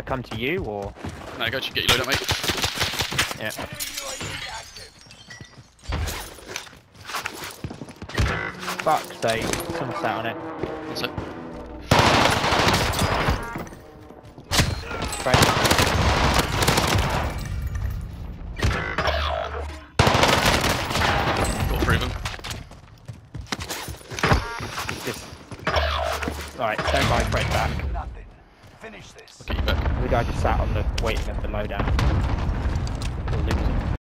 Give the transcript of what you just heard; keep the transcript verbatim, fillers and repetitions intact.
come to you or? No, go to get your load up, mate. Yeah. Fuck's sake, someone sat on it. That's it. Right. Got through them. Just... Right, stand by, Fred back. Nothing. Finish this. I'll get you back. The guy just sat on the waiting of the loadout. We'll lose him.